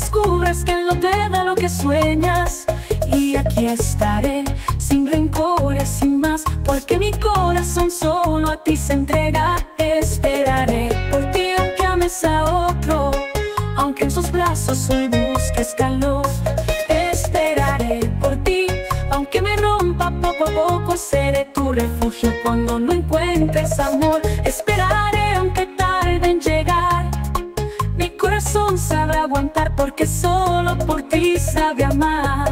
descubras que Él no te da lo que sueñas. Y aquí estaré, sin rencores, sin más, porque mi corazón solo a ti se entrega. Esperaré por ti aunque ames a otro, aunque en sus brazos hoy busques calor. Esperaré por ti, aunque me rompa poco a poco, seré tu refugio cuando no encuentres amor. Esperaré aunque tarde en llegar, mi corazón sabrá aguantar, porque solo por ti sabe amar.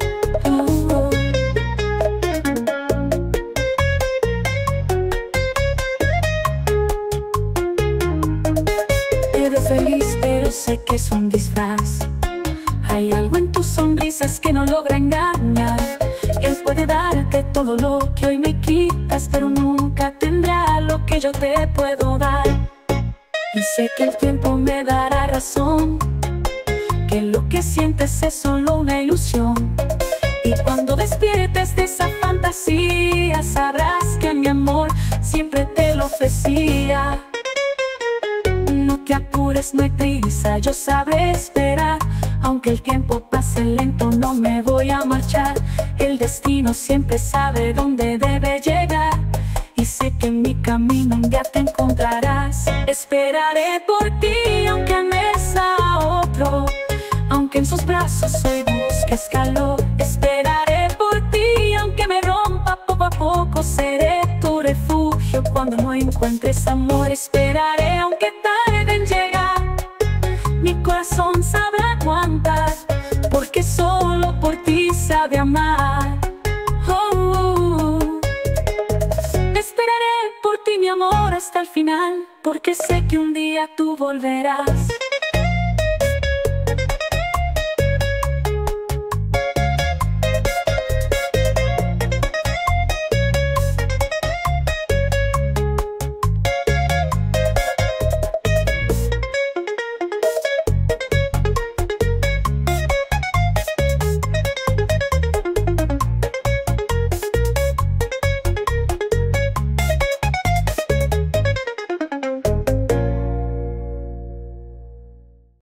Eres feliz, pero sé que es un disfraz. Hay algo en tus sonrisas que no logra engañar. Él puede darte todo lo que hoy me quitas, pero nunca tendrá lo que yo te puedo dar. Y sé que el tiempo me dará razón, que lo que sientes es solo una ilusión. Y cuando despiertes de esa fantasía, sabrás que mi amor siempre te lo ofrecía. No te apures, no hay prisa, yo sabré esperar. Aunque el tiempo pase lento, no me voy a marchar. El destino siempre sabe dónde debe llegar, y sé que en mi camino un día te encontrarás. Esperaré por ti aunque ames a otro, aunque en sus brazos hoy busques calor. Esperaré por ti aunque me rompa poco a poco, seré tu refugio cuando no encuentres amor. Esperaré aunque tarde en llegar, mi corazón sabrá aguantar, porque solo por ti sabe amar. Esperaré por ti, mi amor, hasta el final, porque sé que un día tú volverás.